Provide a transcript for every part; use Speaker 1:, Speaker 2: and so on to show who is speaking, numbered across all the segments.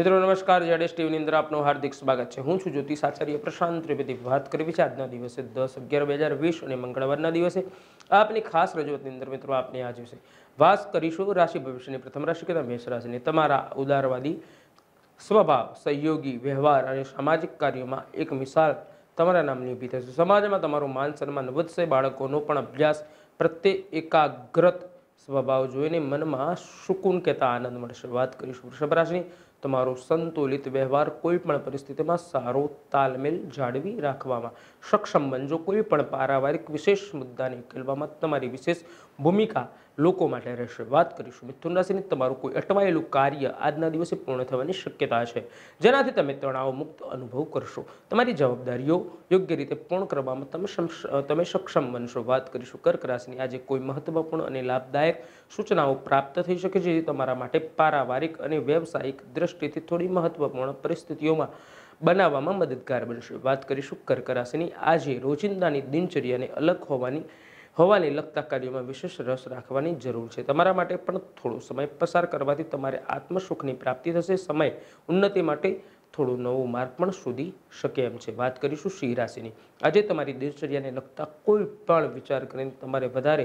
Speaker 1: मित्रों नमस्कार। जेडेस टीवी अंदर आपनो हार्दिक स्वागत है। हूँ छुं ज्योतिष आचार्य प्रशांत त्रिवेदी। बात करवी छे आजना दिवसे 10/11/2020 અને મંગળવારના દિવસે આપની ખાસ રજૂઆતની અંદર મિત્રો આપને આ વિશે વાત કરીશું રાશિ ભવિષ્યની પ્રથમ રાશિ કે મેષ રાશિની તમારા ઉદારવાદી સ્વભાવ, સહયોગી વ્યવહાર અને સામાજિક કાર્યોમાં એક મિસાલ તમારા નામની ઊભી થશે। સમાજમાં તમારું માન સન્માન વધશે। બાળકોનો પણ અભ્યાસ પ્રત્યે એકાગ્રત स्वभाव જોઈને મનમાં સુકૂન કહેતા આનંદ મળશે। વાત કરીશું વૃષભ રાશિની તમારો સંતુલિત વ્યવહાર કોઈ પણ પરિસ્થિતિમાં સારો તાલમેલ જાળવી રાખવામાં સક્ષમ બનજો। કોઈ પણ પારિવારિક વિશેષ મુદ્દાને ઉકેલવામાં તમારી વિશેષ ભૂમિકા લોકો માટે રહેશે। વાત કરીશું મિથુન રાશિની તમારું કોઈ અટવાયેલું કાર્ય આજના દિવસે પૂર્ણ થવાની શક્યતા છે, જેનાથી તમે તણાવ મુક્ત અનુભવ કરશો। તમારી જવાબદારીઓ યોગ્ય રીતે પૂર્ણ કરવામાં તમે સક્ષમ બનશો। વાત કરીશું કર્ક રાશિની આજે કોઈ મહત્વપૂર્ણ અને લાભદાયક સૂચનાઓ પ્રાપ્ત થઈ શકે છે, જે તમારા માટે પારિવારિક અને વ્યવસાયિક દ્રષ્ટિથી થોડી મહત્વપૂર્ણ પરિસ્થિતિઓમાં બનાવવામાં મદદગાર બનશે। વાત કરીશું કર્ક રાશિની આજે રોજિંદાની દિનચર્યાને અલગ હોવાને લગતા કાર્યોમાં વિશેષ રસ રાખવાની જરૂર છે। તમારા માટે પણ થોડો સમય પસાર કરવાથી તમારે આત્મસુખની પ્રાપ્તિ થશે। સમય ઉન્નતિ માટે થોડો નવો માર્ગ પણ શોધી શકે એમ છે। વાત કરીશું સિંહ રાશિની આજે તમારી દિનચર્યાને લગતા કોઈ પણ વિચાર કરીને તમારે વધારે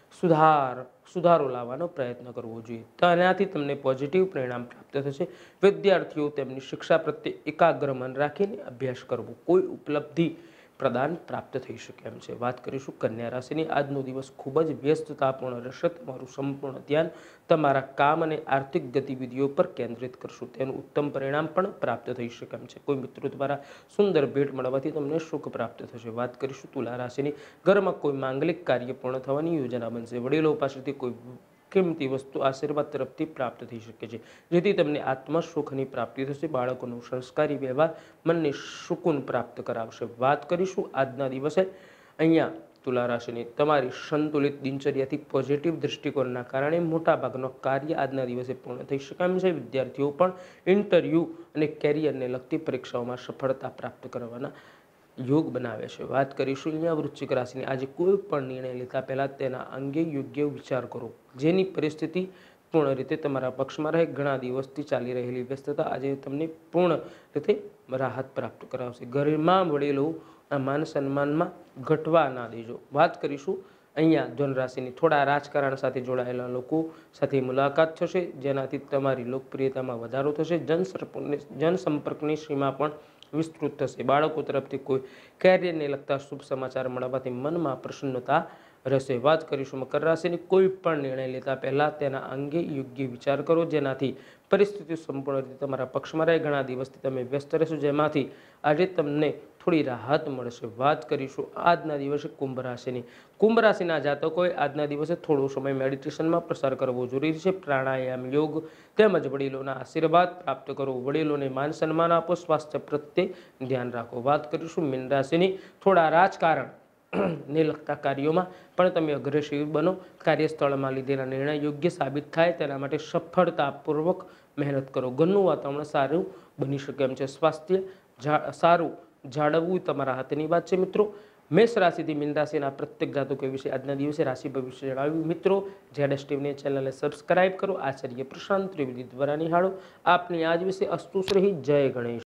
Speaker 1: સુધારો લાવવાનો પ્રયત્ન કરવો જોઈએ। તેનાથી તમને પોઝિટિવ પરિણામ પ્રાપ્ત થશે। વિદ્યાર્થીઓ તેમની શિક્ષા પ્રત્યે એકાગ્ર મન રાખીને અભ્યાસ કરવો કોઈ ઉપલબ્ધિ પ્રદાન પ્રાપ્ત થઈ શકે એમ છે। વાત કરીશું કન્યા રાશિની આજનો દિવસ ખૂબ જ વ્યસ્તતાપૂર્ણ રહેશે। તમારું સંપૂર્ણ ધ્યાન તમારા કામ અને આર્થિક ગતિવિધિઓ પર કેન્દ્રિત કરશો, તેનું ઉત્તમ પરિણામ પણ પ્રાપ્ત થઈ શકે એમ છે। કોઈ મિત્રો દ્વારા સુંદર ભેટ મળવાથી તમને સુખ પ્રાપ્ત થશે। વાત કરીશું તુલા રાશિની ઘરમાં કોઈ માંગલિક કાર્ય પૂર્ણ થવાની યોજના બનશે। વડીલો પાસેથી કોઈ કિંમતી વસ્તુ આશીર્વાદ તરફથી પ્રાપ્ત થઈ શકે છે, જેથી તમને આત્મસુખની પ્રાપ્તિ થશે। બાળકોનો સંસ્કારી વ્યવહાર મનને સુકૂન પ્રાપ્ત કરાવશે। વાત કરીશું આજના દિવસે અહીંયા તુલા રાશિની તમારી સંતુલિત દિનચર્યાથી પોઝિટિવ દૃષ્ટિકોણના કારણે મોટાભાગનો કાર્ય આજના દિવસે પૂર્ણ થઈ શકે એમ છે। વિદ્યાર્થીઓ પણ ઇન્ટરવ્યૂ અને કેરિયરને લગતી પરીક્ષાઓમાં સફળતા પ્રાપ્ત કરવાના યોગ બનાવે છે। વાત કરીશું અહીંયા વૃશ્ચિક રાશિની આજે કોઈ પણ નિર્ણય લેતા પહેલા તેના અંગે યોગ્ય વિચાર કરો, જેની પરિસ્થિતિ પૂર્ણ રીતે તમારા પક્ષમાં રહે। ઘણા દિવસથી ચાલી રહેલી વ્યસ્તતા આજે તમને પૂર્ણ રીતે રાહત પ્રાપ્ત કરાવશે। ઘરમાં વડીલોના માન સન્માનમાં ઘટવા ના દેજો। વાત કરીશું અહીંયા ધન રાશિની થોડા રાજકારણ સાથે જોડાયેલા લોકો સાથે મુલાકાત થશે, જેનાથી તમારી લોકપ્રિયતામાં વધારો થશે। જનસંપર્કની સીમા પણ વિસ્તૃત થશે। બાળકો તરફથી કોઈ કેરિયરને લગતા શુભ સમાચાર મળવાથી મનમાં પ્રસન્નતા રહેશે। વાત કરીશું મકર રાશિની કોઈ પણ નિર્ણય લેતા પહેલા તેના અંગે યોગ્ય વિચાર કરો, જેનાથી પરિસ્થિતિ સંપૂર્ણ રીતે તમારા પક્ષમાં રહે। ઘણા દિવસથી તમે વ્યસ્ત રહેશો, જેમાંથી આજે તમને થોડી રાહત મળશે। વાત કરીશું આજના દિવસે કુંભ રાશિના જાતકોએ આજના દિવસે થોડો સમય મેડિટેશનમાં પસાર કરવો જરૂરી છે। પ્રાણાયામ, યોગ તેમજ વડીલોના આશીર્વાદ પ્રાપ્ત કરો। વડીલોને માન સન્માન આપો, સ્વાસ્થ્ય પ્રત્યે ધ્યાન રાખો। વાત કરીશું મીન રાશિની થોડા રાજકારણ ને લગતા કાર્યોમાં પણ તમે અગ્રેસિવ બનો। કાર્યસ્થળમાં લીધેલા નિર્ણય યોગ્ય સાબિત થાય તેના માટે સફળતાપૂર્વક મહેનત કરો। ઘરનું વાતાવરણ સારું બની શકે એમ છે। સ્વાસ્થ્ય સારું જાળવવું તમારા હાથની વાત છે। મિત્રો મેષ રાશિથી મીન રાશિના પ્રત્યેક જાતકો વિશે આજના દિવસે રાશિ ભવિષ્ય જણાવ્યું। મિત્રો જેડેસ ટીવીની ચેનલને સબસ્ક્રાઇબ કરો, આચાર્ય પ્રશાંત ત્રિવેદી દ્વારા નિહાળો। આપની આજ વિશે અસ્તુ શ્રી જય ગણેશ।